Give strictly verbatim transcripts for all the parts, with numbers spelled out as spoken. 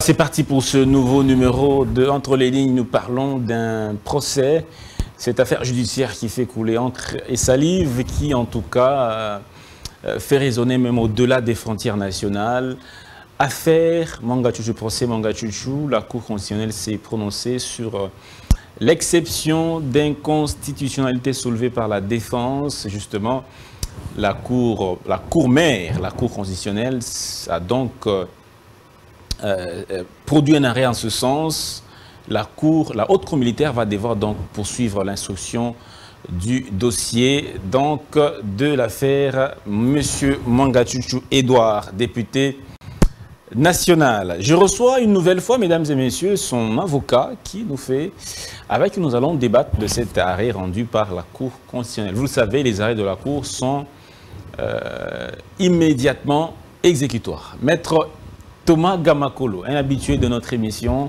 C'est parti pour ce nouveau numéro de Entre les lignes. Nous parlons d'un procès, cette affaire judiciaire qui fait couler encre et salive, qui en tout cas euh, fait résonner même au-delà des frontières nationales. Affaire Manga Tchouchou, procès Manga Tchouchou, la Cour constitutionnelle s'est prononcée sur euh, l'exception d'inconstitutionnalité soulevée par la défense. Justement, la Cour, la Cour mère, la Cour constitutionnelle a donc euh, Euh, produit un arrêt en ce sens. La Cour, la haute cour militaire va devoir donc poursuivre l'instruction du dossier donc de l'affaire Monsieur Manga Tchouchou Edouard, député national. Je reçois une nouvelle fois, mesdames et messieurs, son avocat qui nous fait, avec qui nous allons débattre de cet arrêt rendu par la Cour constitutionnelle. Vous le savez, les arrêts de la Cour sont euh, immédiatement exécutoires. Maître Thomas Gamakolo, un habitué de notre émission.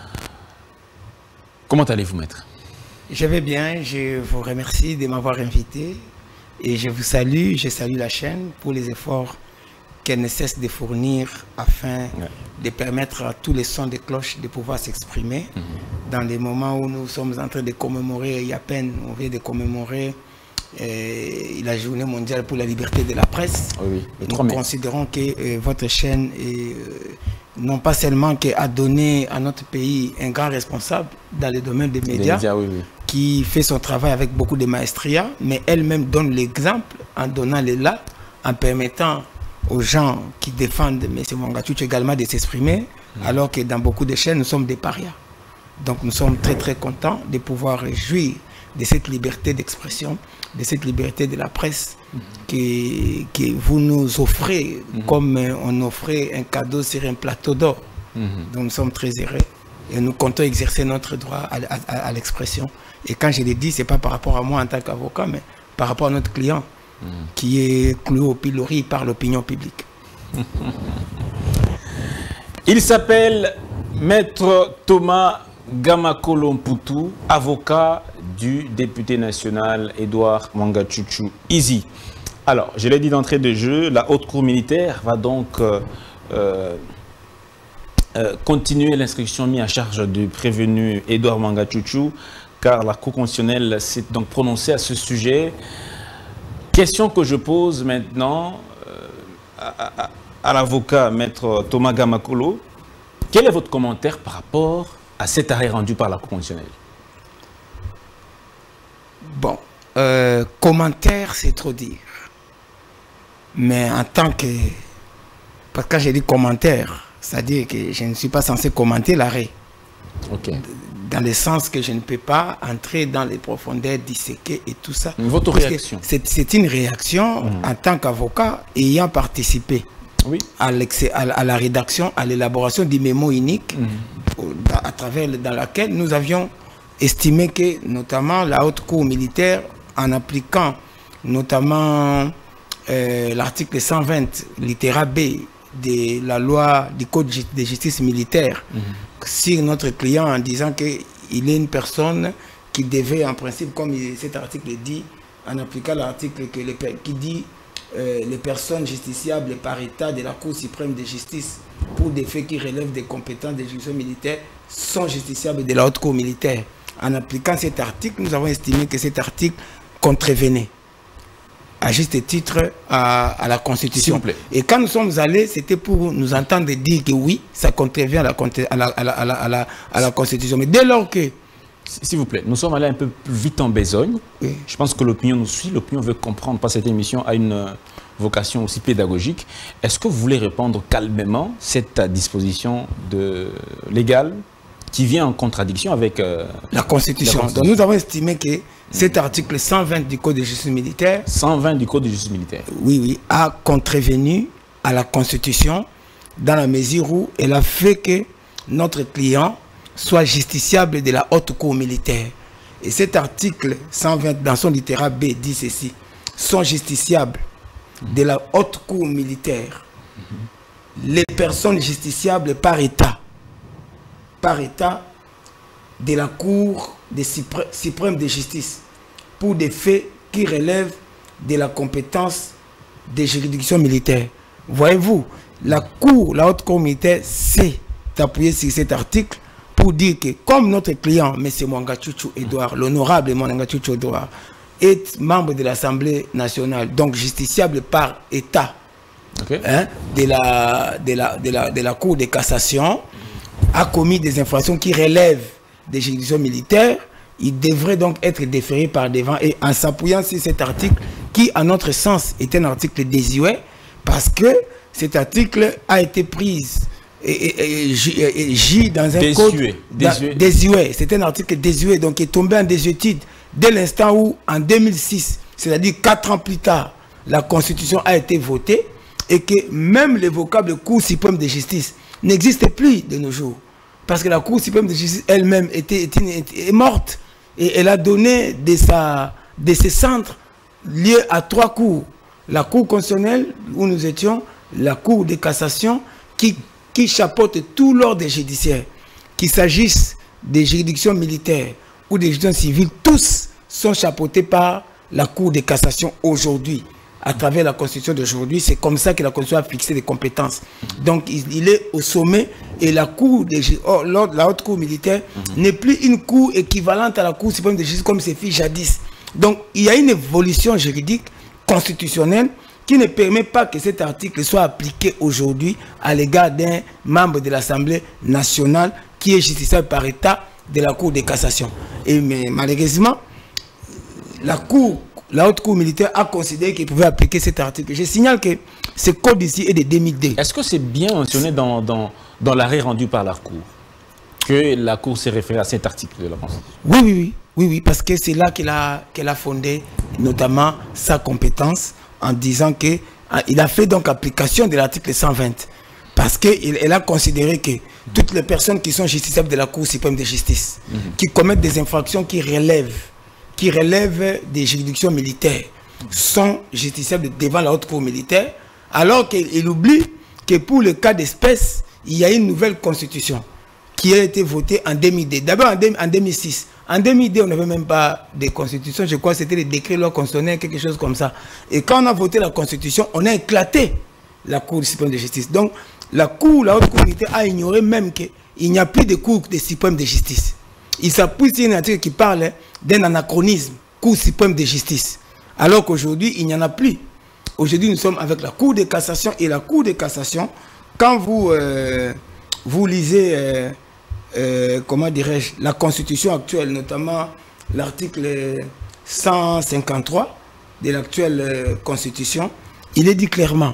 Comment allez-vous, maître? Je vais bien, je vous remercie de m'avoir invité et je vous salue, je salue la chaîne pour les efforts qu'elle ne cesse de fournir afin ouais. de permettre à tous les sons de cloche de pouvoir s'exprimer. Mm-hmm. Dans les moments où nous sommes en train de commémorer, il y a à peine, on vient de commémorer Euh, la journée mondiale pour la liberté de la presse. Oui, oui. Nous considérons que euh, votre chaîne est, euh, non pas seulement a donné à notre pays un grand responsable dans le domaine des médias, médias oui, oui. qui fait son travail avec beaucoup de maestria, mais elle-même donne l'exemple en donnant les là, en permettant aux gens qui défendent M. Manga Tchouchou également de s'exprimer, mmh. alors que dans beaucoup de chaînes, nous sommes des parias. Donc nous sommes très très contents de pouvoir jouir de cette liberté d'expression, de cette liberté de la presse mm-hmm. que, que vous nous offrez mm-hmm. comme on offrait un cadeau sur un plateau d'or. Mm-hmm. Donc nous sommes très heureux et nous comptons exercer notre droit à, à, à l'expression. Et quand je l'ai dit, ce n'est pas par rapport à moi en tant qu'avocat, mais par rapport à notre client mm-hmm. qui est cloué au pilori par l'opinion publique. Il s'appelle Maître Thomas Gamakolo Mputu, avocat du député national Edouard Manga Tchouchou Izi. Alors, je l'ai dit d'entrée de jeu, la haute cour militaire va donc euh, euh, euh, continuer l'instruction mise à charge du prévenu Edouard Manga Tchouchou, car la Cour constitutionnelle s'est donc prononcée à ce sujet. Question que je pose maintenant euh, à, à, à l'avocat maître Thomas Gamakolo. Quel est votre commentaire par rapport à cet arrêt rendu par la Cour constitutionnelle? Bon, euh, commentaire, c'est trop dire. Mais en tant que... Parce que quand j'ai dit commentaire, c'est-à-dire que je ne suis pas censé commenter l'arrêt. Ok. Dans le sens que je ne peux pas entrer dans les profondeurs, disséquer et tout ça. Votre réaction? C'est une réaction mmh. en tant qu'avocat ayant participé oui. à, à, à la rédaction, à l'élaboration du mémo unique mmh. à travers dans laquelle nous avions estimé que notamment la haute cour militaire, en appliquant notamment euh, l'article cent vingt, littéra B de la loi du code de justice militaire, mm-hmm. sur notre client en disant qu'il est une personne qui devait en principe, comme cet article dit, en appliquant l'article qui dit euh, les personnes justiciables par état de la Cour suprême de justice pour des faits qui relèvent des compétences des juridictions militaires sont justiciables de la haute cour militaire. En appliquant cet article, nous avons estimé que cet article contrevenait à juste titre à, à la Constitution. Et quand nous sommes allés, c'était pour nous entendre dire que oui, ça contrevient à la, à la, à la, à la, à la, à la Constitution. Mais dès lors que... S'il vous plaît, nous sommes allés un peu plus vite en besogne. Oui. Je pense que l'opinion nous suit. L'opinion veut comprendre, pas cette émission a une vocation aussi pédagogique. Est-ce que vous voulez répondre calmement cette disposition de... légale qui vient en contradiction avec euh, la, Constitution. la Constitution. Donc nous avons estimé que mmh. cet article cent vingt du Code de justice militaire... cent vingt du Code de justice militaire. Oui, oui, a contrevenu à la Constitution dans la mesure où elle a fait que notre client soit justiciable de la haute cour militaire. Et cet article cent vingt, dans son littéra B, dit ceci. Sont justiciables mmh. de la haute cour militaire mmh. les personnes justiciables par État. par état de la Cour des suprême de justice pour des faits qui relèvent de la compétence des juridictions militaires. Voyez-vous, la Cour, la haute cour militaire sait appuyer sur cet article pour dire que comme notre client, M. Mwangachuchu Edouard, l'honorable Mwangachuchu Edouard, est membre de l'Assemblée nationale, donc justiciable par État, okay. hein, de, la, de, la, de, la, de la Cour de cassation, a commis des infractions qui relèvent des juridictions militaires, il devrait donc être déféré par devant, et en s'appuyant sur cet article qui, à notre sens, est un article désuet, parce que cet article a été pris et, et, et, et J dans un désuet. code désuet. désuet. C'est un article désuet, donc qui est tombé en désuétude dès l'instant où, en deux mille six, c'est-à-dire quatre ans plus tard, la Constitution a été votée et que même le vocable Cour suprême de justice n'existe plus de nos jours. Parce que la Cour suprême de justice elle-même était, était, était, est morte et elle a donné de, sa, de ses centres liés à trois cours. La Cour constitutionnelle où nous étions, la Cour de cassation qui, qui chapeaute tout l'ordre judiciaire, qu'il s'agisse des juridictions militaires ou des juridictions civiles, tous sont chapeautés par la Cour de cassation aujourd'hui. À travers la Constitution d'aujourd'hui, c'est comme ça que la Constitution a fixé des compétences. Donc il, il est au sommet et la Cour de, oh, la haute Cour militaire mm-hmm. n'est plus une cour équivalente à la Cour suprême de justice comme c'est fait jadis. Donc il y a une évolution juridique constitutionnelle qui ne permet pas que cet article soit appliqué aujourd'hui à l'égard d'un membre de l'Assemblée nationale qui est justiciable par État de la Cour de cassation. Et mais malheureusement, la Cour, la haute Cour militaire a considéré qu'il pouvait appliquer cet article. Je signale que ce code ici est de deux mille deux. Est-ce que c'est bien mentionné dans, dans, dans l'arrêt rendu par la Cour que la Cour s'est référée à cet article de la Constitution? Oui, oui, oui, oui, oui, parce que c'est là qu'elle a, qu'elle a fondé notamment sa compétence en disant qu'il a fait donc application de l'article cent vingt. Parce qu'elle a considéré que toutes les personnes qui sont justiciables de la Cour suprême de justice, mmh. qui commettent des infractions qui relèvent, qui relèvent des juridictions militaires, sont justiciables devant la haute Cour militaire, alors qu'il oublie que pour le cas d'espèce, il y a une nouvelle constitution qui a été votée en deux mille deux. D'abord en deux mille six. En deux mille deux, on n'avait même pas de constitution. Je crois que c'était les décrets loi constitutionnelle, quelque chose comme ça. Et quand on a voté la constitution, on a éclaté la Cour suprême de justice. Donc, la Cour, la haute Cour militaire a ignoré même qu'il n'y a plus de Cour de suprême de justice. Il s'appuie sur une article qui parle d'un anachronisme, Cour suprême de justice. Alors qu'aujourd'hui, il n'y en a plus. Aujourd'hui, nous sommes avec la Cour de cassation. Et la Cour de cassation, quand vous, euh, vous lisez... Euh, Euh, comment dirais-je, la Constitution actuelle, notamment l'article cent cinquante-trois de l'actuelle euh, Constitution, il est dit clairement,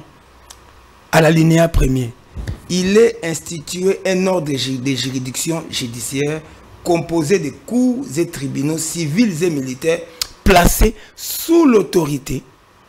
à l'alinéa premier, il est institué un ordre de juridiction judiciaire composé de cours et tribunaux civils et militaires placés sous l'autorité,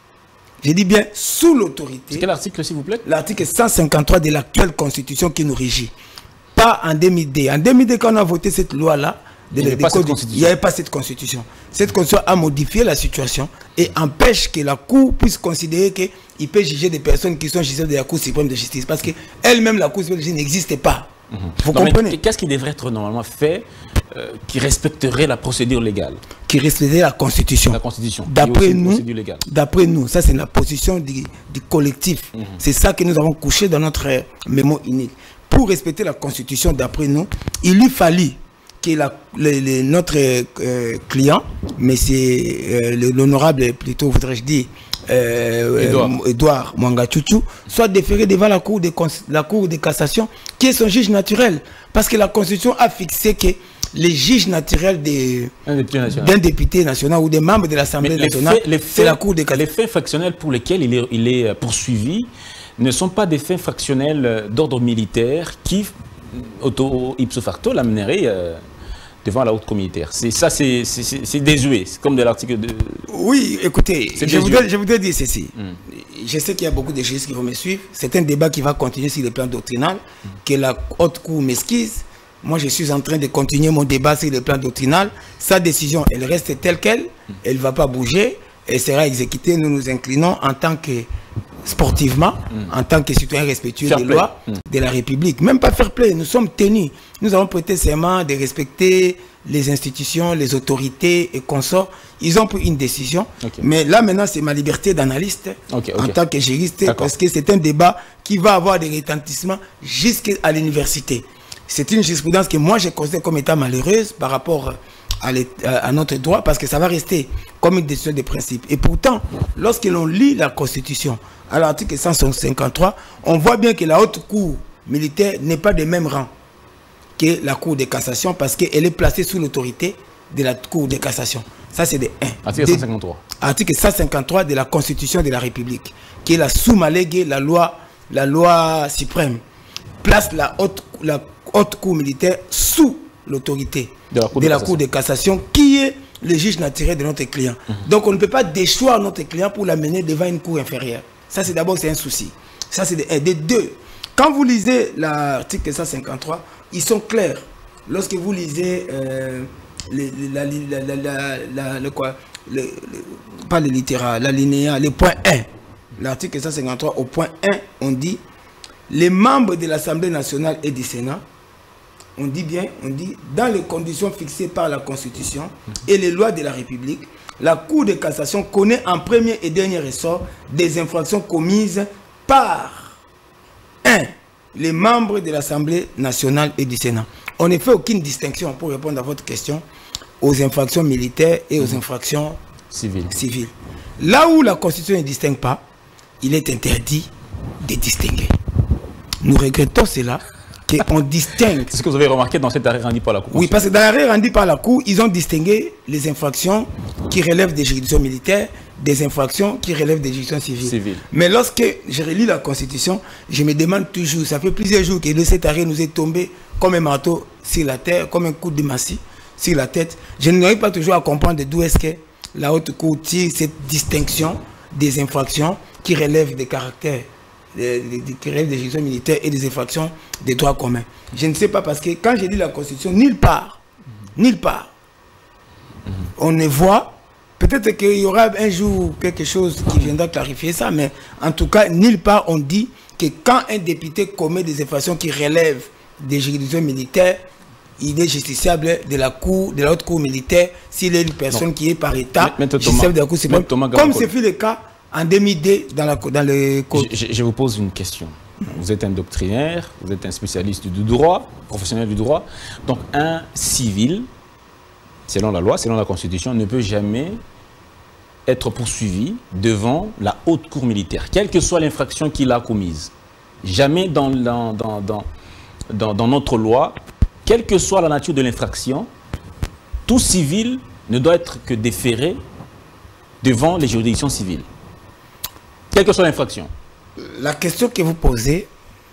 je dis bien sous l'autorité. C'est quel article, s'il vous plaît? L'article cent cinquante-trois de l'actuelle Constitution qui nous régit. Pas en deux mille deux. En deux mille deux, quand on a voté cette loi-là, il n'y avait pas cette constitution. Cette constitution a modifié la situation et empêche que la Cour puisse considérer qu'il peut juger des personnes qui sont jugées de la Cour suprême de justice. Parce qu'elle-même, la Cour suprême de justice n'existe pas. Mmh. Vous non, comprenez? Qu'est-ce qui devrait être normalement fait euh, qui respecterait la procédure légale? Qui respecterait la Constitution. La Constitution. D'après nous, d'après nous, ça c'est la position du, du collectif. Mmh. C'est ça que nous avons couché dans notre mémo unique. Pour respecter la Constitution, d'après nous, il lui fallut que la, le, le, notre euh, client, mais c'est euh, l'honorable, plutôt voudrais-je dire, euh, Edouard. Euh, Edouard Mwangachuchu, soit déféré devant la cour, de, la cour de cassation, qui est son juge naturel. Parce que la Constitution a fixé que les juges naturels d'un député national ou des membres de l'Assemblée nationale, c'est la cour de cassation. Les faits factionnels pour lesquels il est, il est poursuivi ne sont pas des faits fractionnels d'ordre militaire qui, auto, ipso facto, l'amèneraient euh, devant la haute cour militaire. Ça, c'est désuet. C'est comme de l'article de... Oui, écoutez, je voudrais, je voudrais dire ceci. Mm. Je sais qu'il y a beaucoup de juristes qui vont me suivre. C'est un débat qui va continuer sur le plan doctrinal, mm. que la haute cour m'esquisse. Moi, je suis en train de continuer mon débat sur le plan doctrinal. Sa décision, elle reste telle qu'elle. Mm. Elle ne va pas bouger. Elle sera exécutée. Nous nous inclinons en tant que... sportivement, mm. en tant que citoyen respectueux des lois mm. de la République. Même pas fair play, nous sommes tenus. Nous avons prêté serment de respecter les institutions, les autorités et consorts. Ils ont pris une décision. Okay. Mais là, maintenant, c'est ma liberté d'analyste okay, okay. en tant que juriste, parce que c'est un débat qui va avoir des retentissements jusqu'à l'université. C'est une jurisprudence que moi je considère comme étant malheureuse par rapport à, à notre droit, parce que ça va rester comme une décision de principe. Et pourtant, lorsque l'on lit la Constitution, à l'article cent cinquante-trois, on voit bien que la haute cour militaire n'est pas de même rang que la cour de cassation, parce qu'elle est placée sous l'autorité de la cour de cassation. Ça, c'est de un. Article cent cinquante-trois. Article cent cinquante-trois de la Constitution de la République, qui est la sous-maléguée, la loi, la loi suprême, place la haute, la haute cour militaire sous l'autorité de la cour de, de, la cour de cassation, qui est le juge naturel de notre client. Mm-hmm. Donc, on ne peut pas déchoir notre client pour l'amener devant une cour inférieure. Ça, c'est d'abord, c'est un souci. Ça, c'est de un. De deux, quand vous lisez l'article cent cinquante-trois, ils sont clairs. Lorsque vous lisez euh, les, la, la, la, la, la, le quoi, le, le, pas le littéral, l'alinéa, le point un, l'article cent cinquante-trois, au point un, on dit les membres de l'Assemblée nationale et du Sénat, on dit bien, on dit dans les conditions fixées par la Constitution et les lois de la République, la Cour de cassation connaît en premier et dernier ressort des infractions commises par un, les membres de l'Assemblée nationale et du Sénat. On ne fait aucune distinction, pour répondre à votre question, aux infractions militaires et aux infractions civiles. civiles. Là où la Constitution ne distingue pas, il est interdit de distinguer. Nous regrettons cela, qu'on distingue. C'est ce que vous avez remarqué dans cet arrêt rendu par la Cour. Oui, parce que dans l'arrêt rendu par la Cour, ils ont distingué les infractions qui relèvent des juridictions militaires des infractions qui relèvent des juridictions civiles. Civil. Mais lorsque je relis la Constitution, je me demande toujours, ça fait plusieurs jours que cet arrêt nous est tombé comme un marteau sur la terre, comme un coup de massue sur la tête. Je n'arrive pas toujours à comprendre d'où est-ce que la haute cour tire cette distinction des infractions qui relèvent des caractères, des, des, qui relèvent des juridictions militaires et des infractions des droits communs. Je ne sais pas, parce que quand je lis la Constitution, nulle part, mm-hmm. nulle part, mm-hmm. on ne voit. Peut-être qu'il y aura un jour quelque chose qui viendra clarifier ça, mais en tout cas, nulle part on dit que quand un député commet des infractions qui relèvent des juridictions militaires, il est justiciable de la cour, de la haute cour militaire, s'il est une personne non. qui est par État, justiciable de la cour suprême, comme ce fut le cas en deux mille deux dans, la, dans le code. Je, je vous pose une question. Vous êtes un doctrinaire, vous êtes un spécialiste du droit, professionnel du droit. Donc un civil, selon la loi, selon la Constitution, ne peut jamais être poursuivi devant la haute cour militaire, quelle que soit l'infraction qu'il a commise. Jamais dans, dans, dans, dans, dans, dans notre loi, quelle que soit la nature de l'infraction, tout civil ne doit être que déféré devant les juridictions civiles, quelle que soit l'infraction. La question que vous posez,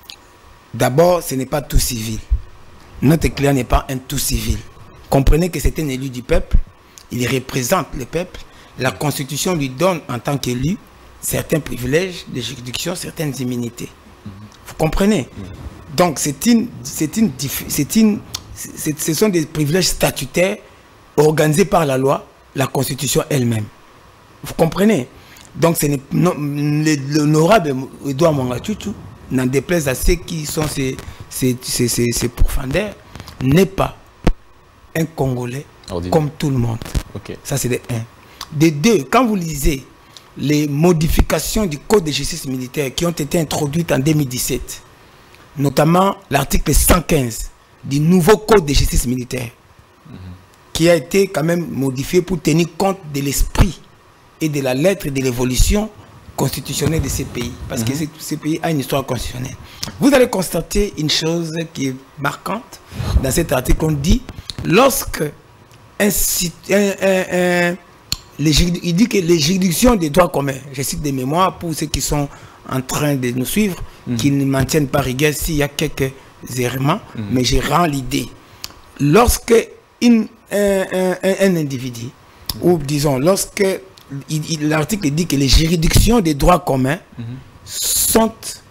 d'abord, ce n'est pas tout civil. Notre client n'est pas un tout civil. Comprenez que c'est un élu du peuple, il représente le peuple. La Constitution lui donne en tant qu'élu certains privilèges de juridiction, certaines immunités. Vous comprenez? Donc c'est une, c'est une, c'est une, c'est, ce sont des privilèges statutaires organisés par la loi, la Constitution elle-même. Vous comprenez? Donc c'est l'honorable Edouard Mongatutu, n'en déplaise à ceux qui sont ces, ces, ces, ces, ces profondeurs, n'est pas un Congolais ordinaire comme tout le monde. Okay. Ça c'est de un. De deux, quand vous lisez les modifications du Code de justice militaire qui ont été introduites en deux mille dix-sept, notamment l'article cent quinze du nouveau Code de justice militaire, mm-hmm. qui a été quand même modifié pour tenir compte de l'esprit et de la lettre de l'évolution constitutionnelle de ces pays, parce mm-hmm. que ces pays a une histoire constitutionnelle. Vous allez constater une chose qui est marquante dans cet article. On dit, lorsque un, un, un, un Les, il dit que les juridictions des droits communs, je cite des mémoires pour ceux qui sont en train de nous suivre, mmh. qui ne maintiennent pas rigueur s'il y a quelques errements, mmh. mais je rends l'idée. Lorsque une, un, un, un individu, mmh. ou disons, lorsque l'article dit que les juridictions des droits communs mmh. sont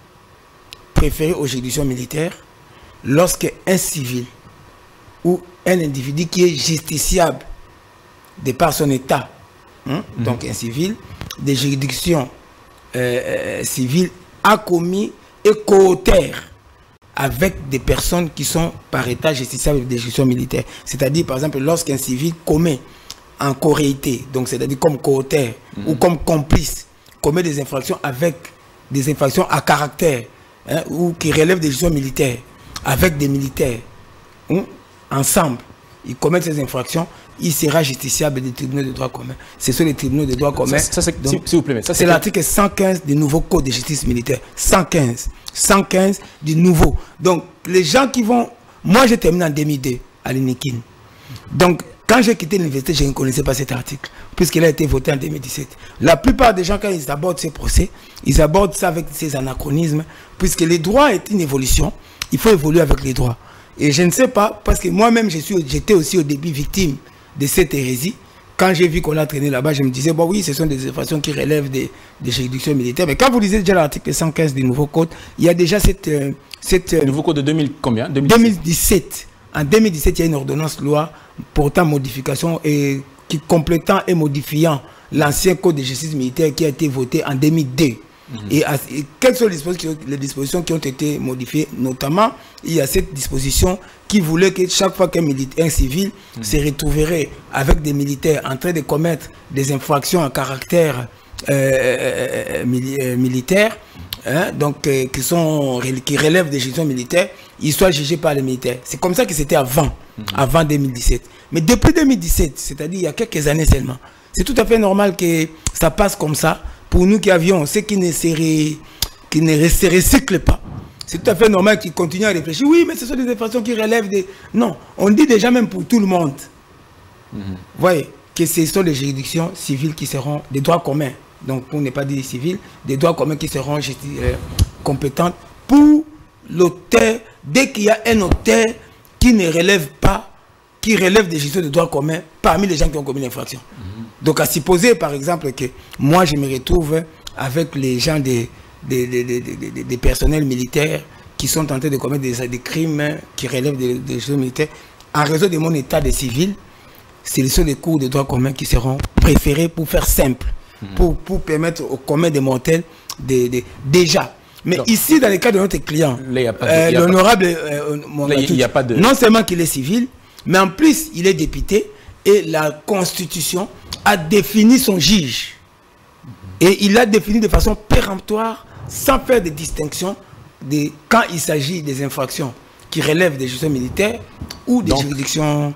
préférées aux juridictions militaires, lorsque un civil ou un individu qui est justiciable de par son état, Hein? Mm-hmm. donc un civil, des juridictions euh, civiles a commis et coopère avec des personnes qui sont par état justiciables des juridictions militaires. C'est-à-dire, par exemple, lorsqu'un civil commet en coréité, donc c'est-à-dire comme coauteur mm-hmm. ou comme complice, commet des infractions avec des infractions à caractère, hein, ou qui relèvent des juridictions militaires, avec des militaires, ensemble, ils commettent ces infractions, il sera justiciable des tribunaux de droit commun. Ce sont les tribunaux de droit commun. S'il vous plaît. C'est l'article cent quinze du nouveau code de justice militaire. cent quinze. cent quinze du nouveau. Donc, les gens qui vont... Moi, j'ai terminé en deux mille deux à l'Unikin. Donc, quand j'ai quitté l'université, je ne connaissais pas cet article, puisqu'il a été voté en deux mille dix-sept. La plupart des gens, quand ils abordent ces procès, ils abordent ça avec ces anachronismes, puisque les droits est une évolution. Il faut évoluer avec les droits. Et je ne sais pas, parce que moi-même, j'étais aussi au début victime de cette hérésie. Quand j'ai vu qu'on a traîné là-bas, je me disais, bon oui, ce sont des infractions qui relèvent des, des juridictions militaires. Mais quand vous lisez déjà l'article cent quinze du nouveau code, il y a déjà cette... Euh, cette Le nouveau code de deux mille combien deux mille dix-sept. En deux mille dix-sept, il y a une ordonnance loi portant modification et qui complétant et modifiant l'ancien code de justice militaire qui a été voté en deux mille deux. Mmh. Et, à, et quelles sont les dispositions, les dispositions qui ont été modifiées? Notamment, il y a cette disposition qui voulait que chaque fois qu'un un civil mmh. se retrouverait avec des militaires en train de commettre des infractions à caractère euh, mili euh, militaire, hein, donc euh, qui, sont, qui relèvent des juridictions militaires, ils soient jugés par les militaires. C'est comme ça que c'était avant, mmh. avant deux mille dix-sept. Mais depuis deux mille dix-sept, c'est-à-dire il y a quelques années seulement, c'est tout à fait normal que ça passe comme ça. Pour nous qui avions ceux qui ne se, ré, qui ne se recyclent pas, c'est tout à fait normal qu'ils continuent à réfléchir. Oui, mais ce sont des infractions qui relèvent des... Non, on dit déjà même pour tout le monde. Mm-hmm. Vous voyez, que ce sont des juridictions civiles qui seront des droits communs. Donc, pour ne pas dire civils, des droits communs qui seront euh, compétentes pour l'auteur. Dès qu'il y a un auteur qui ne relève pas, qui relève des juridictions de droits communs parmi les gens qui ont commis l'infraction. Mm-hmm. Donc, à supposer, par exemple, que moi, je me retrouve avec les gens des, des, des, des, des, des personnels militaires qui sont en train de commettre des, des crimes qui relèvent des, des choses militaires. En raison de mon état de civil, ce sont les cours de droit commun qui seront préférés pour faire simple, mmh. pour, pour permettre au commun des mortels de, de, déjà. Mais donc, ici, dans le cas de notre client, euh, l'honorable euh, non seulement qu'il est civil, mais en plus, il est député et la Constitution a défini son juge. Et il l'a défini de façon péremptoire, sans faire de distinction de, quand il s'agit des infractions qui relèvent des juridictions militaires ou des donc, juridictions...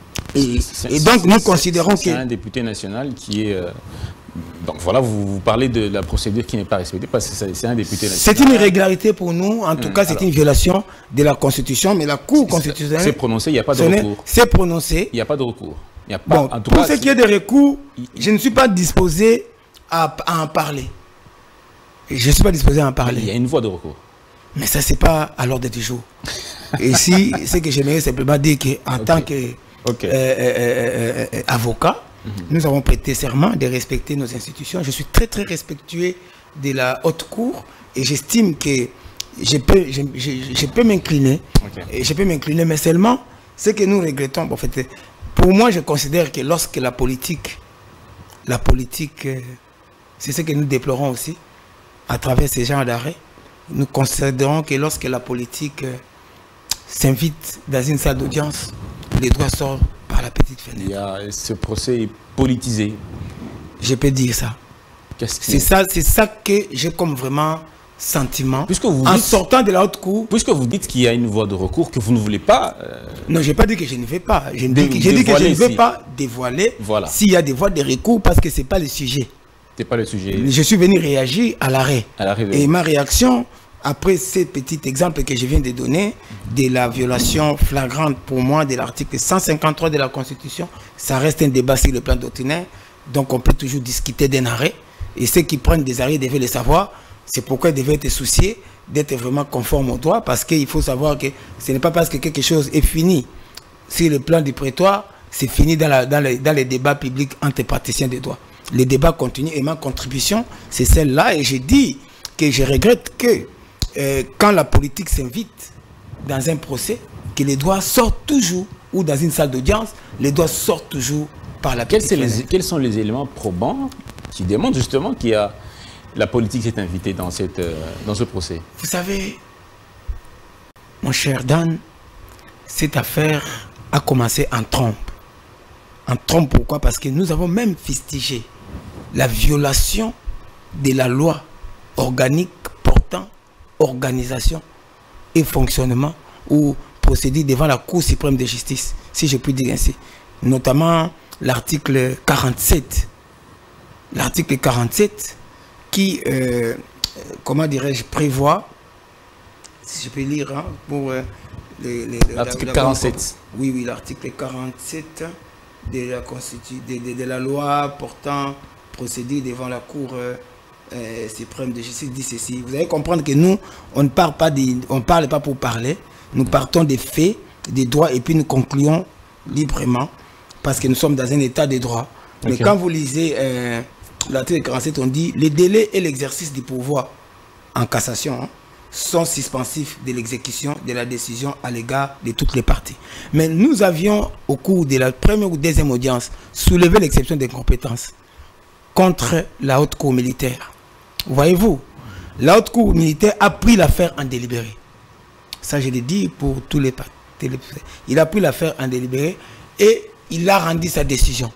Et, et donc nous considérons que... C'est un député national qui est... Euh, donc voilà, vous, vous parlez de la procédure qui n'est pas respectée parce que c'est un député national. C'est une irrégularité pour nous, en tout hum, cas c'est une violation de la Constitution, mais la Cour constitutionnelle... C'est prononcé, il n'y a pas de recours. C'est prononcé. Il n'y a pas de recours. Il y a pas, bon, en tout pour cas, ce qui est des recours, je ne suis pas disposé à, à en parler. Je ne suis pas disposé à en parler. Il y a une voie de recours. Mais ça, c'est pas à l'ordre du jour. Et si, ce que j'aimerais simplement dire qu'en okay. tant qu'avocat, okay. euh, euh, euh, mm-hmm. nous avons prêté serment de respecter nos institutions. Je suis très, très respectueux de la haute cour et j'estime que je peux, je, je, je peux m'incliner. Okay. Je peux m'incliner, mais seulement, ce que nous regrettons, en fait, pour moi, je considère que lorsque la politique, la politique, euh, c'est ce que nous déplorons aussi, à travers ces genres d'arrêts, nous considérons que lorsque la politique euh, s'invite dans une salle d'audience, les droits sortent par la petite fenêtre. Il y a, ce procès est politisé. Je peux dire ça. C'est ça, c'est ça que j'ai comme vraiment sentiment. Puisque vous en dites, sortant de la haute cour. Puisque vous dites qu'il y a une voie de recours que vous ne voulez pas. Euh, non, je n'ai pas dit que je ne vais pas. J'ai dit, dit que je ne vais si. pas dévoiler voilà. s'il y a des voies de recours parce que ce n'est pas le sujet. C'est pas le sujet. Je suis venu réagir à l'arrêt. De... Et ma réaction, après ces petits exemples que je viens de donner, de la violation flagrante pour moi de l'article cent cinquante-trois de la Constitution, ça reste un débat sur le plan doctrinaire. Donc on peut toujours discuter d'un arrêt. Et ceux qui prennent des arrêts devaient le savoir. C'est pourquoi ils devaient être souciés d'être vraiment conformes au droit. Parce qu'il faut savoir que ce n'est pas parce que quelque chose est fini sur le plan du prétoire, c'est fini dans, la, dans, les, dans les débats publics entre praticiens des droits. Les débats continuent et ma contribution, c'est celle-là. Et je dis que je regrette que euh, quand la politique s'invite dans un procès, que les droits sortent toujours, ou dans une salle d'audience, les droits sortent toujours par la petite fenêtre. Quels sont les éléments probants qui démontrent justement qu'il y a la politique s'est invitée dans, cette, euh, dans ce procès? Vous savez, mon cher Dan, cette affaire a commencé en trompe. En trompe, pourquoi? Parce que nous avons même fustigé la violation de la loi organique portant organisation et fonctionnement ou procédure devant la Cour suprême de justice, si je puis dire ainsi. Notamment l'article quarante-sept. L'article quarante-sept qui, euh, comment dirais-je, prévoit, si je peux lire, hein, pour euh, l'article quarante-sept. Oui, oui, l'article quarante-sept de la, Constitu de, de, de la loi portant procédure devant la Cour euh, euh, suprême de justice dit ceci. Vous allez comprendre que nous, on ne parle pas, de, on parle pas pour parler, nous partons des faits, des droits et puis nous concluons librement parce que nous sommes dans un état de droit. Okay. Mais quand vous lisez euh, l'article quarante-sept, on dit les délais et l'exercice du pouvoir en cassation hein, sont suspensifs de l'exécution de la décision à l'égard de toutes les parties. Mais nous avions, au cours de la première ou deuxième audience, soulevé l'exception des compétences contre la haute cour militaire. Voyez-vous, la haute cour militaire a pris l'affaire en délibéré. Ça, je l'ai dit pour tous les partis. Il a pris l'affaire en délibéré et il a rendu sa décision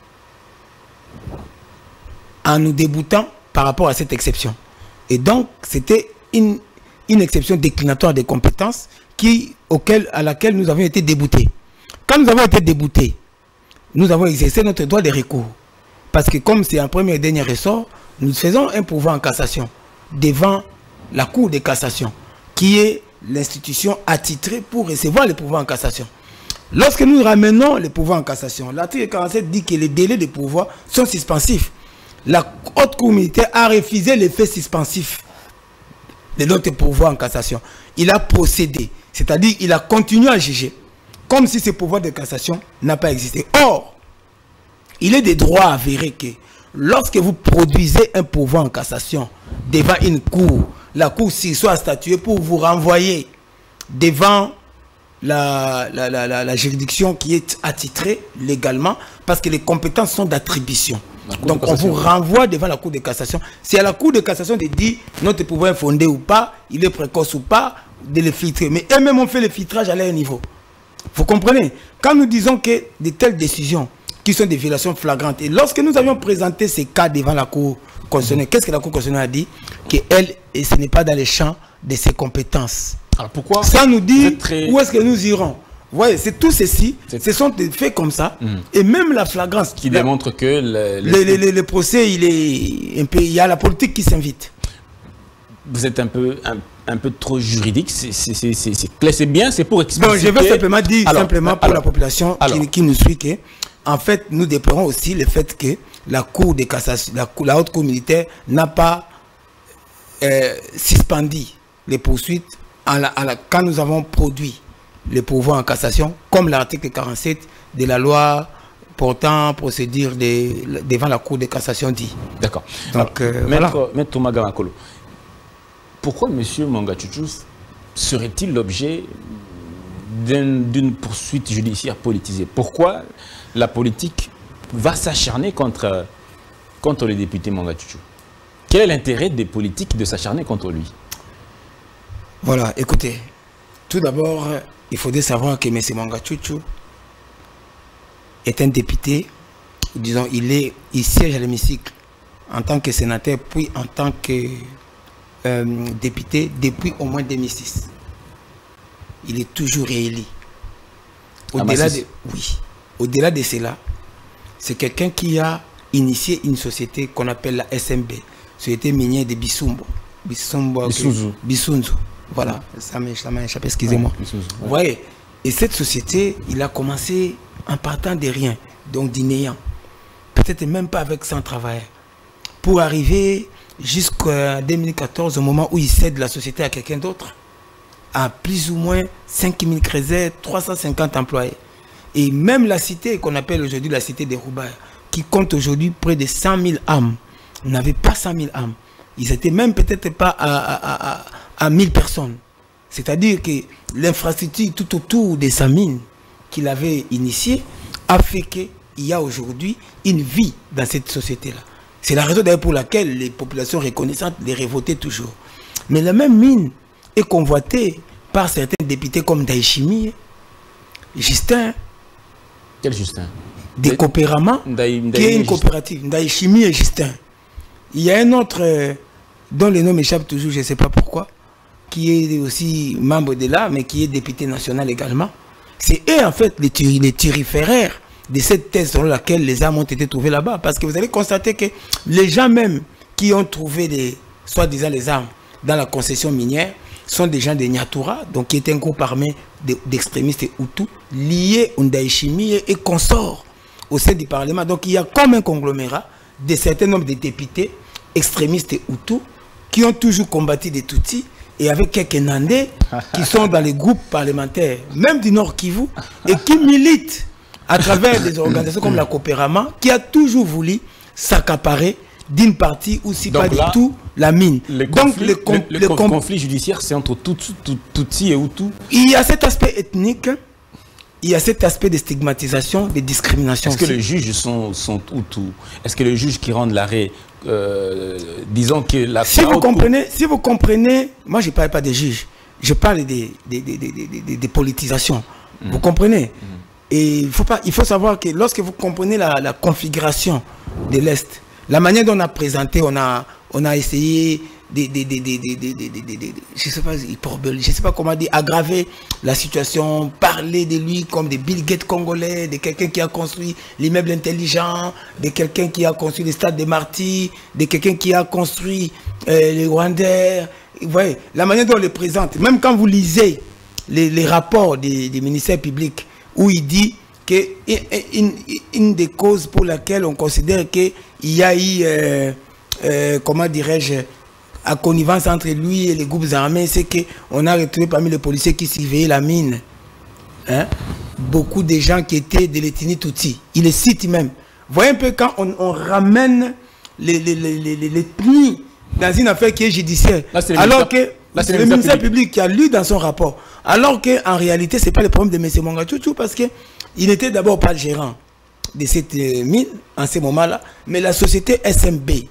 en nous déboutant par rapport à cette exception. Et donc, c'était une, une exception déclinatoire des compétences qui, auquel, à laquelle nous avions été déboutés. Quand nous avons été déboutés, nous avons exercé notre droit de recours. Parce que comme c'est un premier et dernier ressort, nous faisons un pouvoir en cassation devant la Cour de cassation, qui est l'institution attitrée pour recevoir les pouvoirs en cassation. Lorsque nous ramenons les pouvoirs en cassation, l'article quarante-sept dit que les délais de pouvoir sont suspensifs. La haute cour militaire a refusé l'effet suspensif de notre pouvoir en cassation. Il a procédé, c'est-à-dire il a continué à juger, comme si ce pouvoir de cassation n'a pas existé. Or, il est des droits avérés que lorsque vous produisez un pouvoir en cassation devant une cour, la cour s'y soit statuée pour vous renvoyer devant la, la, la, la, la juridiction qui est attitrée légalement, parce que les compétences sont d'attribution. Donc on vous renvoie devant la Cour de cassation. C'est à la Cour de cassation de dire notre pouvoir est fondé ou pas, il est précoce ou pas, de le filtrer. Mais eux-mêmes ont fait le filtrage à leur niveau. Vous comprenez? Quand nous disons que de telles décisions qui sont des violations flagrantes, et lorsque nous avions présenté ces cas devant la Cour constitutionnelle, qu'est-ce que la Cour constitutionnelle a dit? Qu'elle, et ce n'est pas dans les champs de ses compétences. Alors pourquoi? Ça nous dit très... où est-ce que nous irons. Vous voyez, c'est tout ceci, ce sont des faits comme ça, mmh. et même la flagrance. Qui la, démontre que le, le, le, le, le procès, il est un peu, il y a la politique qui s'invite. Vous êtes un peu, un, un peu trop juridique, c'est bien, c'est pour expliquer. Bon, je vais simplement dire, alors, simplement pour alors, la population alors, qui, qui nous suit, que, en fait, nous déplorons aussi le fait que la Cour de cassation, la, la haute cour militaire n'a pas euh, suspendu les poursuites à la, à la, quand nous avons produit les pouvoirs en cassation, comme l'article quarante-sept de la loi portant procédure de, devant la Cour de cassation dit. D'accord. Donc, euh, Maître, voilà. Maître Thomas Gamakolo, pourquoi M. Mwangachuchu serait-il l'objet d'une poursuite judiciaire politisée? Pourquoi la politique va s'acharner contre, contre le député Mwangachuchu? Quel est l'intérêt des politiques de s'acharner contre lui? Voilà, écoutez, tout d'abord, il faudrait savoir que M. Mwangachuchu est un député, disons, il, est, il siège à l'hémicycle en tant que sénateur, puis en tant que euh, député depuis au moins deux mille six. Il est toujours réélu. Au-delà de, oui, au-delà de cela, c'est quelqu'un qui a initié une société qu'on appelle la S M B, Société minière de Bisumbo. Bisumbo, Bisunzu. Okay. Bisunzu. Voilà, ça m'a échappé, excusez-moi. Ouais, vous voyez, et cette société, il a commencé en partant de rien, donc du néant. Peut-être même pas avec cent travailleurs. Pour arriver jusqu'en deux mille quatorze, au moment où il cède la société à quelqu'un d'autre, à plus ou moins cinq mille crédits, trois cent cinquante employés. Et même la cité qu'on appelle aujourd'hui la cité des Roubaix, qui compte aujourd'hui près de cent mille âmes, n'avait pas cent mille âmes. Ils n'étaient même peut-être pas à, à, à, à mille personnes. C'est-à-dire que l'infrastructure tout autour de sa mine qu'il avait initiée a fait qu'il y a aujourd'hui une vie dans cette société-là. C'est la raison d'ailleurs pour laquelle les populations reconnaissantes les révoltaient toujours. Mais la même mine est convoitée par certains députés comme Daïchimi, Justin. Quel Justin? Des Coopérama, qui est une coopérative. Daïchimi et Justin. Il y a un autre euh, dont le nom m'échappe toujours, je ne sais pas pourquoi, qui est aussi membre de là, mais qui est député national également. C'est eux, en fait, les, les turiféraires de cette thèse selon laquelle les armes ont été trouvées là-bas. Parce que vous allez constater que les gens même qui ont trouvé les, soi-disant les armes dans la concession minière sont des gens de Nyatura, donc qui est un groupe armé d'extrémistes Hutus liés au Ndayishimiye et consorts au sein du Parlement. Donc il y a comme un conglomérat de certains nombres de députés extrémistes Hutus qui ont toujours combattu des Tutsis et avec quelques Nandais qui sont dans les groupes parlementaires, même du Nord Kivu, et qui militent à travers des organisations comme la Coopérama, qui a toujours voulu s'accaparer d'une partie ou si donc pas là, du tout la mine. Les donc conflits, le, com le, le, le com conflit judiciaire, c'est entre Tutsi tout, tout, tout, et Hutus. Il y a cet aspect ethnique, il y a cet aspect de stigmatisation, de discrimination. Est-ce que les juges sont, sont Hutus? Est-ce que les juges qui rendent l'arrêt, euh, disons que la... Si vous, comprenez, si vous comprenez, moi je ne parle pas des juges, je parle des, des, des, des, des, des, des politisations. Mmh. Vous comprenez? Mmh. Et il faut, pas, il faut savoir que lorsque vous comprenez la, la configuration de l'Est, la manière dont on a présenté, on a, on a essayé de, de, de, de, de, de, de, de, de je sais pas, je sais pas comment dire, aggraver la situation, parler de lui comme de Bill Gates congolais, de quelqu'un qui a construit l'immeuble intelligent, de quelqu'un qui a construit le stade des martyrs, de quelqu'un qui a construit euh, les Rwandais. Vous voyez, la manière dont on le présente, même quand vous lisez les, les rapports des, des ministères publics, où il dit que une, une des causes pour laquelle on considère qu'il y a eu, euh, euh, comment dirais-je, à connivence entre lui et les groupes armés, c'est qu'on a retrouvé parmi les policiers qui surveillaient la mine, hein, beaucoup de gens qui étaient de l'ethnie Tutsi. Il les cite même. Vous voyez un peu quand on, on ramène l'ethnie dans une affaire qui est judiciaire, là, est alors que c'est le ministère public. public qui a lu dans son rapport, alors qu'en réalité, ce n'est pas le problème de M. Mwanga Tchouchou, parce qu'il n'était d'abord pas le gérant de cette mine en ce moment-là, mais la société S M B,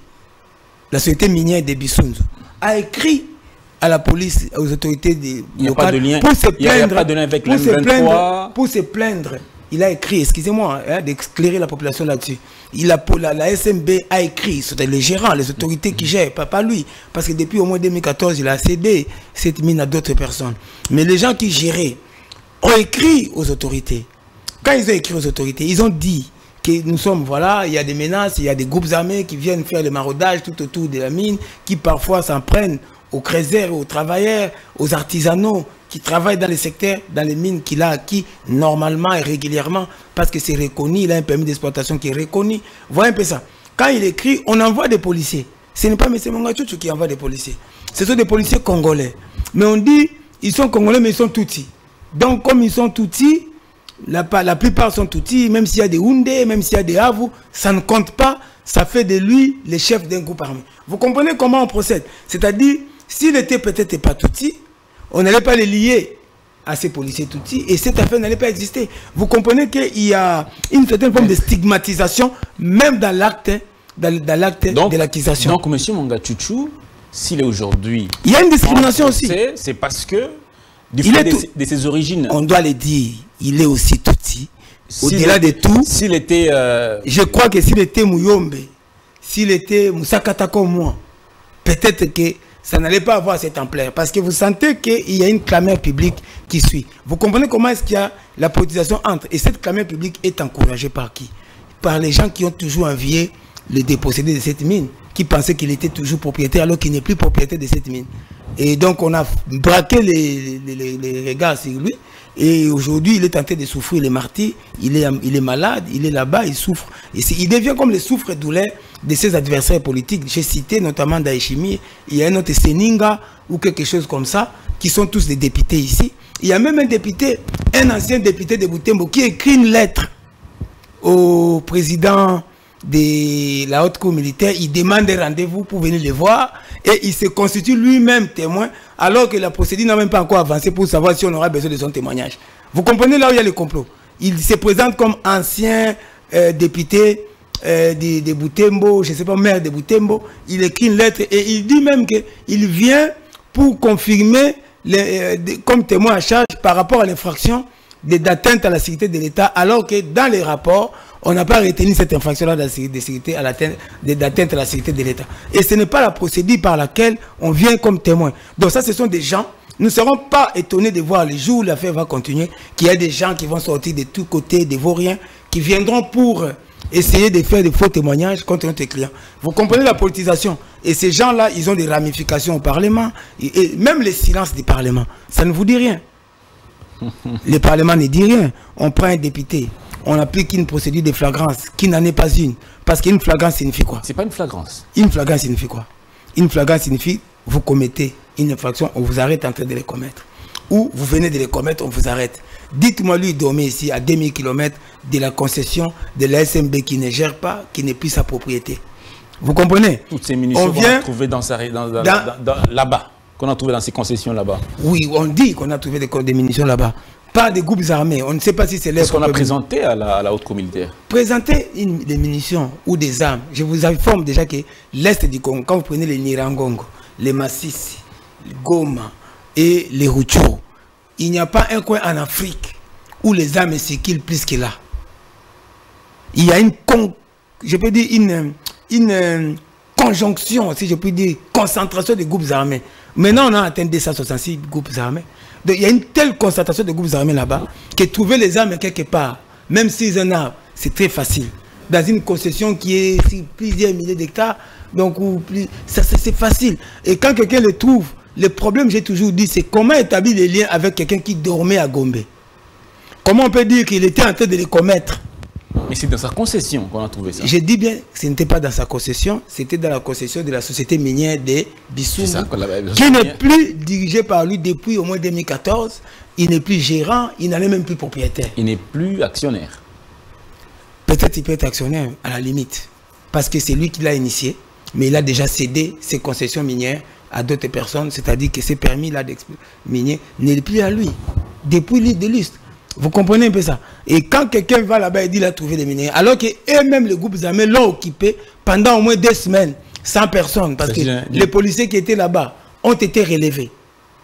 la société minière de Bissunzu, a écrit à la police, aux autorités de, il locales, de lien. pour se plaindre, il n'y a pas de lien avec pour, se plaindre pour se plaindre. Il a écrit, excusez-moi, hein, d'éclairer la population là-dessus. Il a, la, la S M B a écrit, c'était les gérants, les autorités qui gèrent, pas, pas lui. Parce que depuis au moins deux mille quatorze, il a cédé cette mine à d'autres personnes. Mais les gens qui géraient ont écrit aux autorités. Quand ils ont écrit aux autorités, ils ont dit que nous sommes, voilà, il y a des menaces, il y a des groupes armés qui viennent faire le maraudage tout autour de la mine, qui parfois s'en prennent aux crésaires, aux travailleurs, aux artisanaux, qui travaillent dans les secteurs, dans les mines qu'il a acquis normalement et régulièrement, parce que c'est reconnu, il a un permis d'exploitation qui est reconnu. Voyez un peu ça. Quand il écrit, on envoie des policiers. Ce n'est pas M. Mwanga Tchouchou qui envoie des policiers. Ce sont des policiers congolais. Mais on dit, ils sont congolais, mais ils sont Tutsis. Donc, comme ils sont Tutsis, la, la plupart sont Tutsis, même s'il y a des Houndés, même s'il y a des Havou, ça ne compte pas, ça fait de lui le chef d'un groupe armé. Vous comprenez comment on procède? C'est-à-dire, s'il était peut-être pas Tutsi, on n'allait pas les lier à ces policiers Tutsis et cette affaire n'allait pas exister. Vous comprenez qu'il y a une certaine forme de stigmatisation, même dans l'acte dans, dans l'acte de l'accusation. Donc, M. Mwanga Tchouchou, s'il est aujourd'hui... Il y a une discrimination aussi. C'est parce que, du fait de, de ses origines... On doit le dire, il est aussi Tutsi. Au-delà de tout, s'il était... Euh... Je crois que s'il était Mouyombe, s'il était Moussakata comme moi, peut-être que ça n'allait pas avoir cette ampleur. Parce que vous sentez qu'il y a une clameur publique qui suit. Vous comprenez comment est-ce qu'il y a la politisation entre. Et cette clameur publique est encouragée par qui? Par les gens qui ont toujours envié le dépossédé de cette mine, qui pensaient qu'il était toujours propriétaire alors qu'il n'est plus propriétaire de cette mine. Et donc on a braqué les, les, les, les regards sur lui. Et aujourd'hui, il est tenté de souffrir les martyrs. Il est, il est malade, il est là-bas, il souffre. Et il devient comme le souffre-douleur de ses adversaires politiques. J'ai cité notamment Ndayishimiye. Il y a un autre Seninga ou quelque chose comme ça, qui sont tous des députés ici. Il y a même un député, un ancien député de Butembo, qui écrit une lettre au président de la haute cour militaire. Il demande un rendez-vous pour venir le voir. Et il se constitue lui-même témoin, alors que la procédure n'a même pas encore avancé pour savoir si on aura besoin de son témoignage. Vous comprenez là où il y a le complot? Il se présente comme ancien euh, député euh, de, de Butembo, je ne sais pas, maire de Butembo. Il écrit une lettre et il dit même qu'il vient pour confirmer les, euh, de, comme témoin à charge par rapport à l'infraction d'atteinte à la sécurité de l'État, alors que dans les rapports, On n'a pas retenu cette infraction-là d'atteinte à, à la sécurité de l'État. Et ce n'est pas la procédure par laquelle on vient comme témoin. Donc ça, ce sont des gens, nous ne serons pas étonnés de voir les jours où l'affaire va continuer, qu'il y a des gens qui vont sortir de tous côtés, des vauriens, qui viendront pour essayer de faire des faux témoignages contre notre client. Vous comprenez la politisation? Et ces gens-là, ils ont des ramifications au Parlement, et, et même les silences du Parlement, ça ne vous dit rien. Le Parlement ne dit rien. On prend un député, on applique une procédure de flagrance qui n'en est pas une. Parce qu'une flagrance signifie quoi? C'est pas une flagrance. Une flagrance signifie quoi? Une flagrance signifie vous commettez une infraction, on vous arrête en train de les commettre. Ou vous venez de les commettre, on vous arrête. Dites-moi, lui, il dormait ici à deux mille kilomètres de la concession de la S M B qui ne gère pas, qui n'est plus sa propriété. Vous comprenez? Toutes ces munitions qu'on a trouvées dans, dans, dans, dans, dans, là-bas, qu'on a trouvé dans ces concessions là-bas. Oui, on dit qu'on a trouvé des, des munitions là-bas. Pas des groupes armés. On ne sait pas si c'est les... Est-ce qu'on a présenté à la, à la haute cour militaire? Présenter une, des munitions ou des armes. Je vous informe déjà que l'Est du Congo, quand vous prenez les Nirangongo, les Massissi, les Goma et les Rutshuru, il n'y a pas un coin en Afrique où les armes circulent plus que là. Il y a une, con, je peux dire une, une conjonction, si je peux dire, concentration de groupes armés. Maintenant, on a atteint deux cent soixante-six groupes armés. Donc, il y a une telle concentration de groupes armés là-bas que trouver les armes quelque part, même s'ils en ont, c'est très facile. Dans une concession qui est sur plusieurs milliers d'hectares, donc ça, ça c'est facile. Et quand quelqu'un le trouve, le problème, j'ai toujours dit, c'est comment établir les liens avec quelqu'un qui dormait à Gombe. Comment on peut dire qu'il était en train de les commettre? Mais c'est dans sa concession qu'on a trouvé ça. Je dis bien, ce n'était pas dans sa concession, c'était dans la concession de la société minière de Bissou, qui n'est plus dirigée par lui depuis au moins deux mille quatorze. Il n'est plus gérant, il n'en est même plus propriétaire. Il n'est plus actionnaire. Peut-être il peut être actionnaire, à la limite, parce que c'est lui qui l'a initié, mais il a déjà cédé ses concessions minières à d'autres personnes, c'est-à-dire que ces permis-là minier n'est plus à lui, depuis l'île de l'Ust. Vous comprenez un peu ça? Et quand quelqu'un va là-bas et dit qu'il a trouvé des minéraux, alors qu'eux-mêmes, les groupes armés, l'ont occupé pendant au moins deux semaines, cent personnes, parce que les policiers qui étaient là-bas ont été relevés.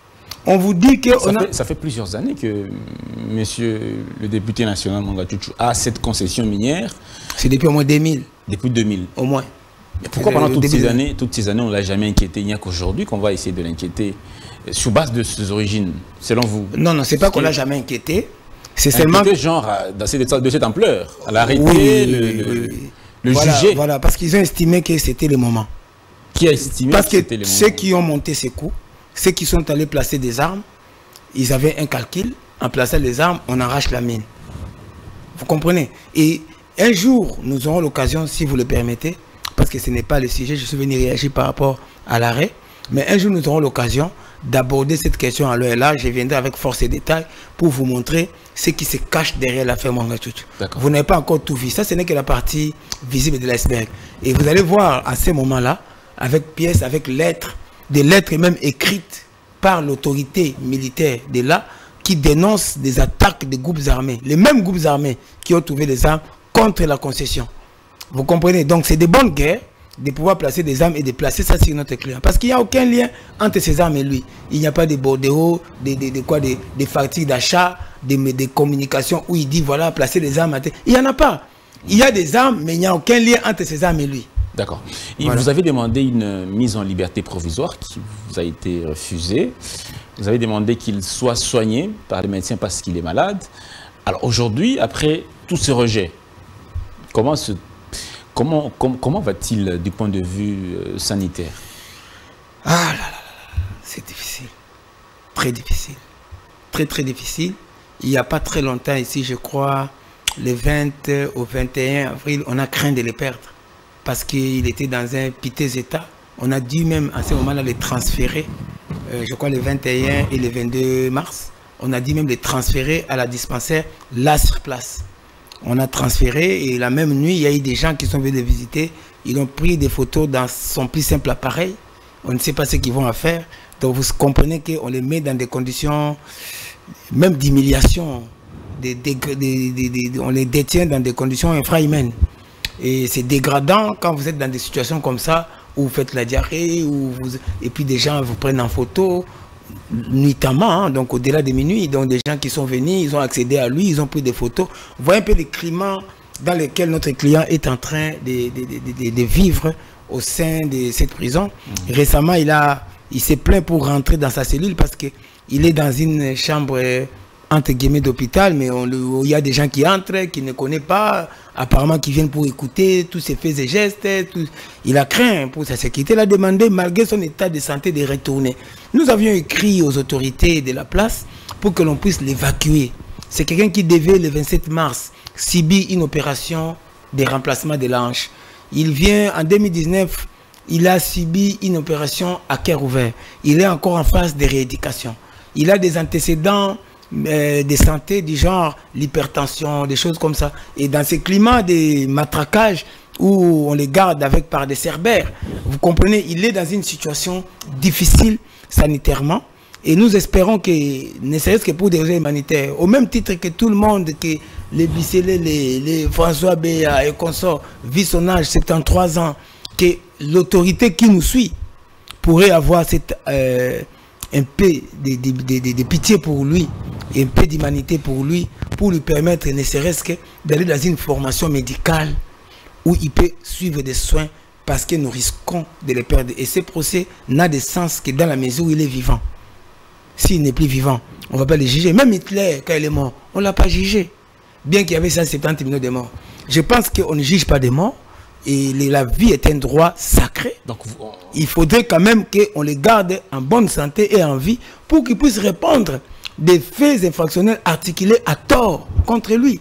On vous dit que... Ça, on a... fait, ça fait plusieurs années que monsieur le député national Mwanga Chouchou a cette concession minière. C'est depuis au moins deux mille. Depuis deux mille. Au moins. Mais pourquoi pendant toutes ces, années, toutes ces années, on ne l'a jamais inquiété? Il n'y a qu'aujourd'hui qu'on va essayer de l'inquiéter sur base de ses origines, selon vous? Non, non, c'est pas qu'on ne l'a jamais inquiété. C'est seulement... genre de cette ampleur, à l'arrêter, oui, le, le, le voilà, juger. Voilà, parce qu'ils ont estimé que c'était le moment. Qui a estimé parce que, que c'était le moment? Ceux qui ont monté ces coups, ceux qui sont allés placer des armes, ils avaient un calcul. En plaçant les armes, on arrache la mine. Vous comprenez? Et un jour, nous aurons l'occasion, si vous le permettez, parce que ce n'est pas le sujet, je suis venu réagir par rapport à l'arrêt, mais un jour, nous aurons l'occasion d'aborder cette question à l'heure. Là, je viendrai avec force et détail pour vous montrer ce qui se cache derrière l'affaire Mwanga Chouchou. Vous n'avez pas encore tout vu. Ça, ce n'est que la partie visible de l'iceberg. Et vous allez voir à ce moment-là, avec pièces, avec lettres, des lettres même écrites par l'autorité militaire de là, qui dénoncent des attaques des groupes armés. Les mêmes groupes armés qui ont trouvé des armes contre la concession. Vous comprenez? Donc, c'est des bonnes guerres de pouvoir placer des armes et de placer ça sur notre client. Parce qu'il n'y a aucun lien entre ces armes et lui. Il n'y a pas de bordeaux, des de, de quoi, des de fatigues d'achat, des de communications où il dit voilà, placer des armes. Il n'y en a pas. Il y a des armes, mais il n'y a aucun lien entre ces armes et lui. D'accord. Voilà. Vous avez demandé une mise en liberté provisoire qui vous a été refusée. Vous avez demandé qu'il soit soigné par les médecins parce qu'il est malade. Alors aujourd'hui, après tous ces rejets, comment se Comment, comment, comment va-t-il du point de vue euh, sanitaire? Ah là là là, c'est difficile. Très difficile. Très très difficile. Il n'y a pas très longtemps ici, je crois, le vingt au vingt et un avril, on a craint de les perdre. Parce qu'il était dans un piteux état. On a dû même à ce moment-là les transférer. Euh, je crois le vingt et un et le vingt-deux mars. On a dû même les transférer à la dispensaire là sur place. On a transféré et la même nuit, il y a eu des gens qui sont venus visiter. Ils ont pris des photos dans son plus simple appareil. On ne sait pas ce qu'ils vont en faire. Donc vous comprenez qu'on les met dans des conditions même d'humiliation. On les détient dans des conditions infrahumaines. Et c'est dégradant quand vous êtes dans des situations comme ça, où vous faites la diarrhée, où vous, et puis des gens vous prennent en photo. Nuitamment, hein, donc au-delà de minuit, donc des gens qui sont venus, ils ont accédé à lui, ils ont pris des photos. Vous voyez un peu le climat dans lesquels notre client est en train de, de, de, de, de vivre au sein de cette prison. Mmh. Récemment, il, a, il s'est plaint pour rentrer dans sa cellule parce qu'il est dans une chambre entre guillemets d'hôpital, mais il y a des gens qui entrent, qui ne connaissent pas, apparemment qui viennent pour écouter tous ses faits et gestes. Tout. Il a craint pour sa sécurité. Il a demandé, malgré son état de santé, de retourner. Nous avions écrit aux autorités de la place pour que l'on puisse l'évacuer. C'est quelqu'un qui devait, le vingt-sept mars, subir une opération de remplacement de la hanche. Il vient en deux mille dix-neuf, il a subi une opération à cœur ouvert. Il est encore en phase de rééducation. Il a des antécédents euh, de santé du genre l'hypertension, des choses comme ça. Et dans ces climats de matraquage où on les garde avec par des cerbères, vous comprenez, il est dans une situation difficile sanitairement. Et nous espérons que, ne serait-ce que pour des raisons humanitaires, au même titre que tout le monde, que les Bissélé, les, les François Béa et consorts vit son âge, soixante-treize ans, que l'autorité qui nous suit pourrait avoir cette, euh, un peu de, de, de, de, de pitié pour lui, et un peu d'humanité pour lui, pour lui permettre, ne serait-ce que d'aller dans une formation médicale où il peut suivre des soins parce que nous risquons de les perdre. Et ce procès n'a de sens que dans la mesure où il est vivant. S'il n'est plus vivant, on ne va pas le juger. Même Hitler, quand il est mort, on ne l'a pas jugé. Bien qu'il y avait cent soixante-dix millions de morts. Je pense qu'on ne juge pas des morts. Et la vie est un droit sacré. Donc, vous, on... il faudrait quand même qu'on les garde en bonne santé et en vie pour qu'ils puissent répondre des faits infractionnels articulés à tort contre lui.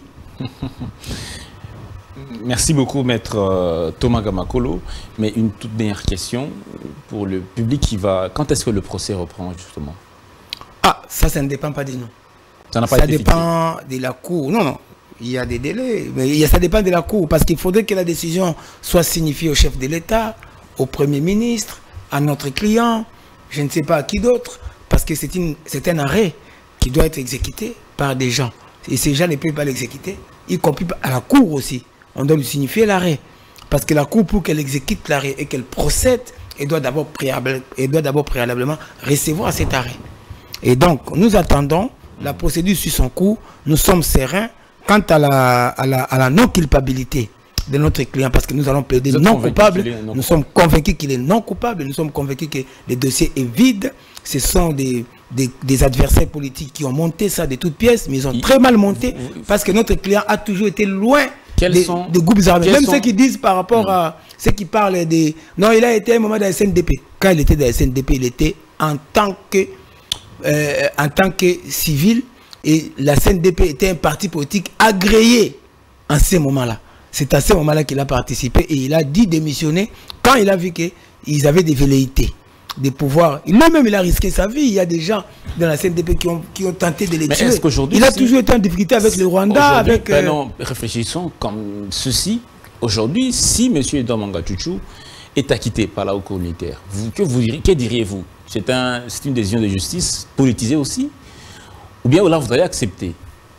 Merci beaucoup, maître euh, Thomas Gamakolo. Mais une toute dernière question pour le public qui va... Quand est-ce que le procès reprend, justement? Ah, ça, ça ne dépend pas de nous. Ça n'a pas ça été dépend fixé. De la Cour. Non, non. Il y a des délais, mais ça dépend de la Cour, parce qu'il faudrait que la décision soit signifiée au chef de l'État, au Premier ministre, à notre client, je ne sais pas à qui d'autre, parce que c'est un arrêt qui doit être exécuté par des gens. Et ces gens ne peuvent pas l'exécuter, y compris à la Cour aussi. On doit lui signifier l'arrêt. Parce que la Cour, pour qu'elle exécute l'arrêt et qu'elle procède, elle doit d'abord préalable, préalablement recevoir cet arrêt. Et donc, nous attendons la procédure sur son cours, nous sommes sereins. Quant à la, à la, à la non-culpabilité de notre client, parce que nous allons plaider non coupable, non nous sommes convaincus qu'il est non coupable, nous sommes convaincus que le dossier est vide. Ce sont des, des, des adversaires politiques qui ont monté ça de toutes pièces, mais ils ont il, très mal monté, parce que notre client a toujours été loin des, sont, des groupes armés. Même sont... ceux qui disent par rapport mmh. à ceux qui parlent des... Non, il a été un moment dans la S N D P. Quand il était dans la S N D P, il était en tant que, euh, en tant que civil. Et la C N D P était un parti politique agréé en ce moment-là. C'est à ce moment-là qu'il a participé et il a dit démissionner quand il a vu qu'ils avaient des velléités de pouvoir. Lui-même, il a risqué sa vie. Il y a des gens dans la C N D P qui ont, qui ont tenté de les tuer. Il a toujours été en difficulté avec le Rwanda. Avec, euh... non, réfléchissons comme ceci. Aujourd'hui, si M. Edouard Mangachouchou est acquitté par la Haute Cour militaire, vous, que, vous, que diriez-vous? C'est un, une décision de justice politisée aussi? Ou bien là, vous allez accepter?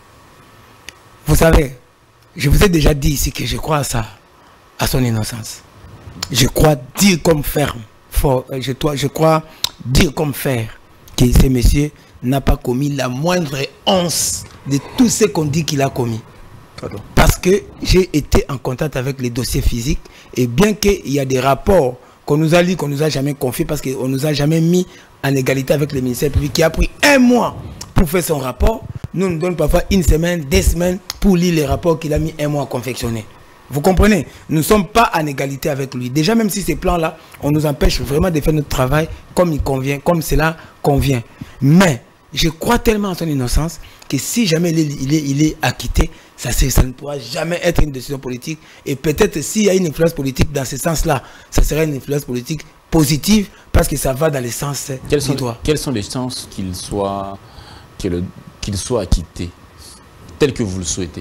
Vous savez, je vous ai déjà dit ici que je crois à ça, à son innocence. Je crois dire comme faire, fort, je, je crois dire comme faire que ce monsieur n'a pas commis la moindre once de tout ce qu'on dit qu'il a commis. Pardon. Parce que j'ai été en contact avec les dossiers physiques et bien qu'il y a des rapports qu'on nous a lus, qu'on nous a jamais confiés parce qu'on nous a jamais mis en égalité avec le ministère public qui a pris un mois pour faire son rapport, nous nous donne parfois une semaine, deux semaines pour lire les rapports qu'il a mis un mois à confectionner. Vous comprenez? Nous ne sommes pas en égalité avec lui. Déjà, même si ces plans-là, on nous empêche vraiment de faire notre travail comme il convient, comme cela convient. Mais je crois tellement en son innocence que si jamais il est, il est, il est acquitté, ça, ça ne pourra jamais être une décision politique. Et peut-être s'il y a une influence politique dans ce sens-là, ça serait une influence politique positive parce que ça va dans le sens quels du sont, droit. Quelles sont les chances qu'il soit... qu'il qu'il soit acquitté, tel que vous le souhaitez?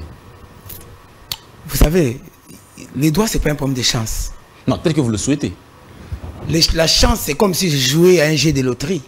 Vous savez, les droits, ce n'est pas un problème de chance. Non, tel que vous le souhaitez. Les, la chance, c'est comme si je jouais à un jeu de loterie.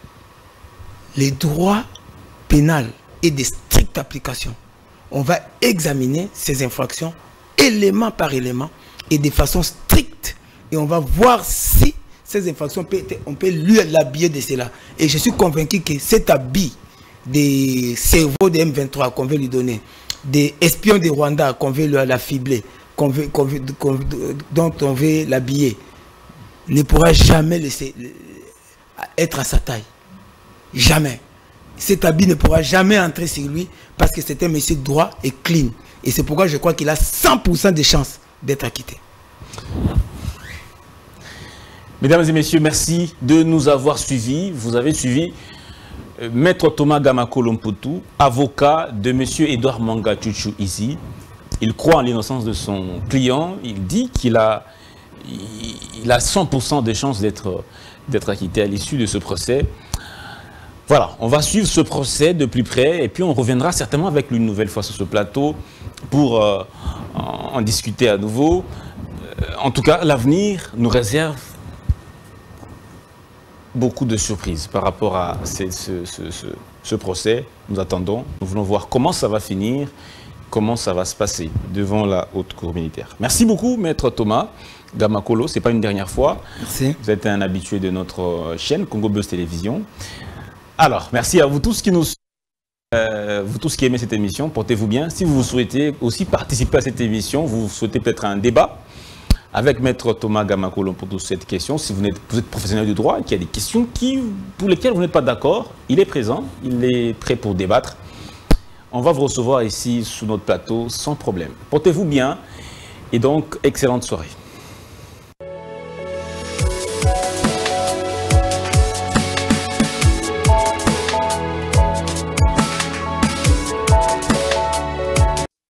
Les droits pénals et de stricte application. On va examiner ces infractions élément par élément et de façon stricte. Et on va voir si ces infractions, peut être, on peut lui l'habiller de cela. Et je suis convaincu que cet habit des cerveaux de M vingt-trois qu'on veut lui donner des espions du Rwanda qu'on veut l'affibler, qu'on veut, qu'on veut, qu'on veut, dont on veut l'habiller, ne pourra jamais laisser être à sa taille. Jamais. Cet habit ne pourra jamais entrer sur lui parce que c'est un monsieur droit et clean. Et c'est pourquoi je crois qu'il a cent pour cent de chances d'être acquitté. Mesdames et messieurs, merci de nous avoir suivis. Vous avez suivi euh, Maître Thomas Gamakolo Mputu, avocat de M. Edouard Mwanga Chuchu ici. Il croit en l'innocence de son client. Il dit qu'il a, il a cent pour cent de chances d'être d'être acquitté à l'issue de ce procès. Voilà, on va suivre ce procès de plus près et puis on reviendra certainement avec lui une nouvelle fois sur ce plateau pour euh, en, en discuter à nouveau. Euh, en tout cas, l'avenir nous réserve beaucoup de surprises par rapport à ce, ce, ce, ce, ce procès. Nous attendons, nous voulons voir comment ça va finir, comment ça va se passer devant la haute cour militaire. Merci beaucoup, Maître Thomas Gamakolo. Ce n'est pas une dernière fois. Merci. Vous êtes un habitué de notre chaîne Congo Buzz Télévision. Alors, merci à vous tous qui nous euh, vous tous qui aimez cette émission. Portez-vous bien. Si vous souhaitez aussi participer à cette émission, vous souhaitez peut-être un débat avec Maître Thomas Gamakolo pour toute cette question. Si vous êtes, vous êtes professionnel du droit et qu'il y a des questions qui, pour lesquelles vous n'êtes pas d'accord, il est présent, il est prêt pour débattre. On va vous recevoir ici sous notre plateau sans problème. Portez-vous bien et donc excellente soirée.